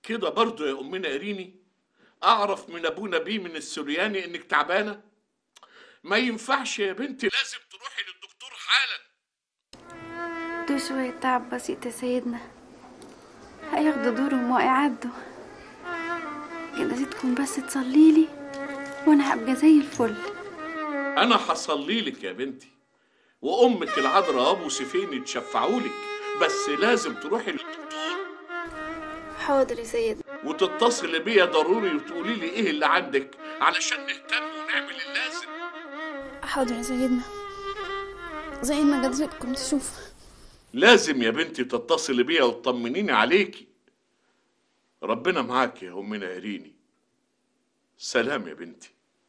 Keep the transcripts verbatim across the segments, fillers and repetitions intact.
كده برضه يا امنا قريني اعرف من ابونا بيه من السورياني انك تعبانه؟ ما ينفعش يا بنتي، لازم تروحي للدكتور حالا. دول شوية تعب بسيط يا سيدنا، هياخدوا دورهم وهيعدوا. جنازتكم بس تصليلي وانا هبقى زي الفل. انا هصلي لك يا بنتي، وامك العذراء ابو سيفين يتشفعوا لك، بس لازم تروحي للدكتور. حاضر يا سيدنا. وتتصلي بيا ضروري وتقولي لي ايه اللي عندك علشان نهتم ونعمل اللازم. حاضر يا سيدنا، زي ما جدتكم تشوف. لازم يا بنتي تتصلي بيا وتطمنيني عليكي. ربنا معاك يا امنا قريني. سلام يا بنتي.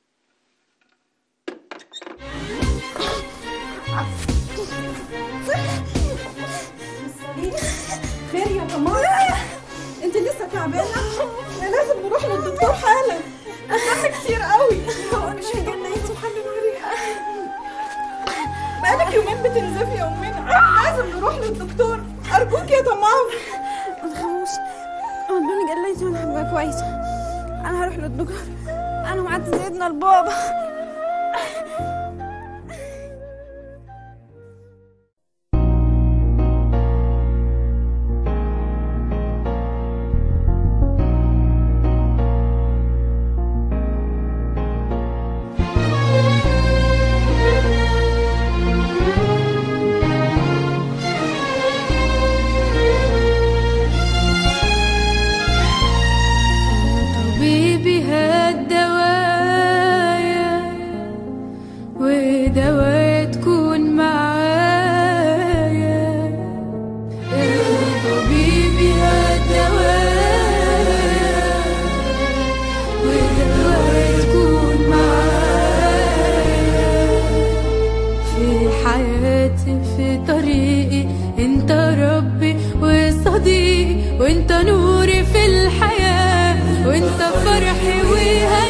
خير يا تمار؟ انت لسه تعبانه؟ احنا لازم نروح للدكتور حالا. الدم كتير قوي. هو مش هيجيلنا انت وحلل عليها. بقالك يومين بتنزفي يا امنا، لازم نروح للدكتور ارجوك يا تمار. ما تخافوش، ربنا جليتي وانا هبقى كويسه. انا هروح للدكتور، انا معاك سيدنا البابا. وانت نوري في الحياة، وانت فرحي وهنا